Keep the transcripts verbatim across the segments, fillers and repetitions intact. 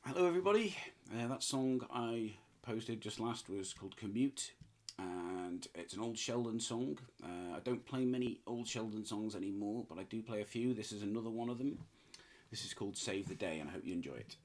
Hello everybody, uh, that song I posted just last was called Commute, and it's an old Sheldon song. Uh, I don't play many old Sheldon songs anymore, but I do play a few. This is another one of them. This is called Save the Day, and I hope you enjoy it.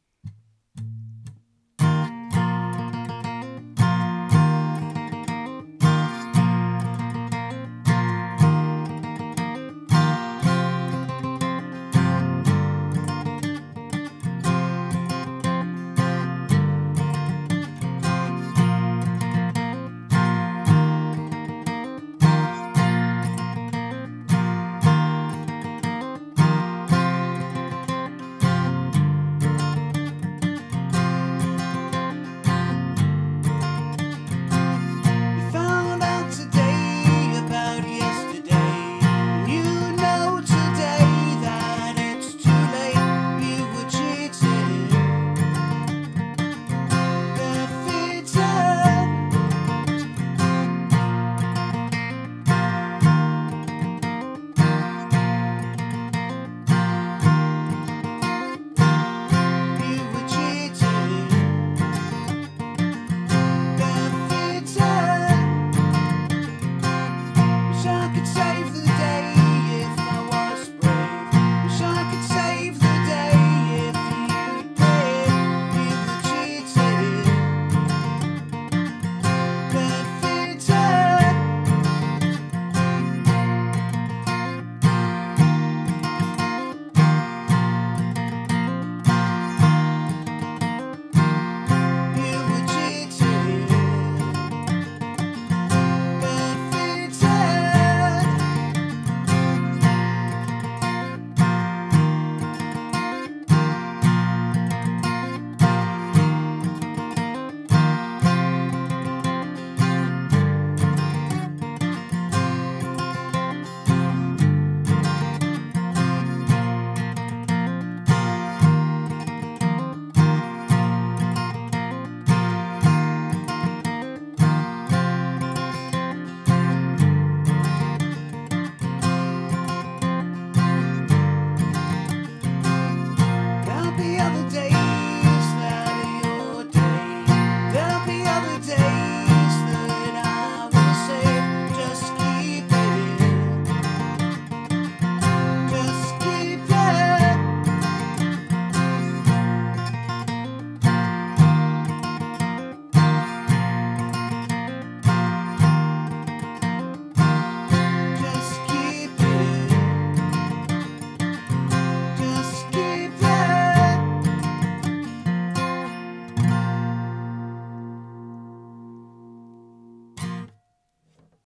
The other day